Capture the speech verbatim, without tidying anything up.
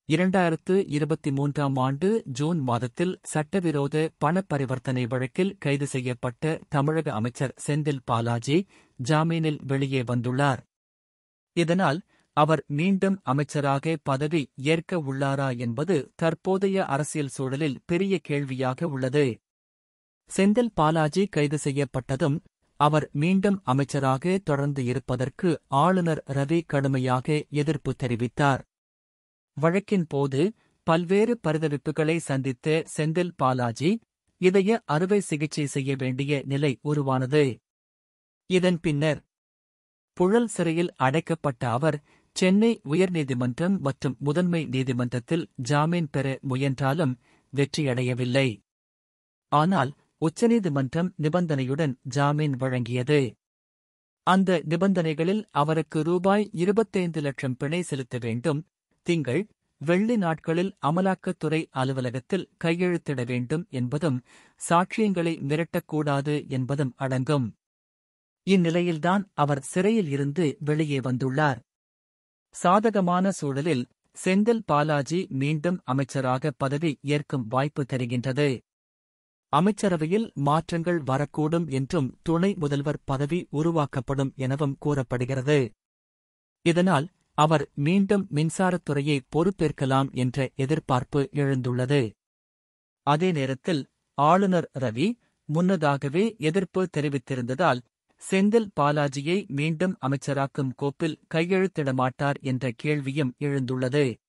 இரண்டாயிரத்து இருபத்தி மூன்றாம் ஆண்டு ஜூன் மாதத்தில் சட்டவிரோத பண பரிவர்த்தனை வழக்கில் கைது செய்யப்பட்ட தமிழக அமைச்சர் செந்தில் பாலாஜி ஜாமீனில் வெளியே வந்துள்ளார். இதனால் அவர் மீண்டும் அமைச்சராக பதவி ஏற்க உள்ளாரா என்பது தற்போதைய அரசியல் சூழலில் பெரிய கேள்வியாக உள்ளது. செந்தில் பாலாஜி கைது செய்யப்பட்டதும் அவர் மீண்டும் அமைச்சராக தொடர்ந்து இருப்பதற்கு ஆளுநர் ரவி கடுமையாக எதிர்ப்பு தெரிவித்தார். வழக்கின் போது பல்வேறு பரிதவிப்புகளை சந்தித்த செந்தில் பாலாஜி இதய அறுவை சிகிச்சை செய்ய வேண்டிய நிலை உருவானது. இதன் பின்னர் புழல் சிறையில் அடைக்கப்பட்ட அவர் சென்னை உயர்நீதிமன்றம் மற்றும் முதன்மை நீதிமன்றத்தில் ஜாமீன் பெற முயன்றாலும் வெற்றியடையவில்லை. ஆனால் உச்சநீதிமன்றம் நிபந்தனையுடன் ஜாமீன் வழங்கியது. அந்த நிபந்தனைகளில் அவருக்கு ரூபாய் இருபத்தைந்து லட்சம் பிணை செலுத்த வேண்டும், திங்கள் வெள்ளி நாட்களில் அமலாக்கத்துறை அலுவலகத்தில் கையெழுத்திட வேண்டும் என்பதும் சாட்சியங்களை மிரட்டக்கூடாது என்பதும் அடங்கும். இந்நிலையில்தான் அவர் சிறையில் இருந்து வெளியே வந்துள்ளார். சாதகமான சூழலில் செந்தில் பாலாஜி மீண்டும் அமைச்சராக பதவி ஏற்கும் வாய்ப்பு தெரிகின்றது. அமைச்சரவையில் மாற்றங்கள் வரக்கூடும் என்றும் துணை முதல்வர் பதவி உருவாக்கப்படும் எனவும் கூறப்படுகிறது. இதனால் அவர் மீண்டும் மின்சாரத்துறையை பொறுப்பேற்கலாம் என்ற எதிர்பார்ப்பு எழுந்துள்ளது. அதே நேரத்தில் ஆளுநர் ரவி முன்னதாகவே எதிர்ப்பு தெரிவித்திருந்ததால் செந்தில் பாலாஜியை மீண்டும் அமைச்சராக்கும் கோப்பில் கையெழுத்திட மாட்டார் என்ற கேள்வியும் எழுந்துள்ளது.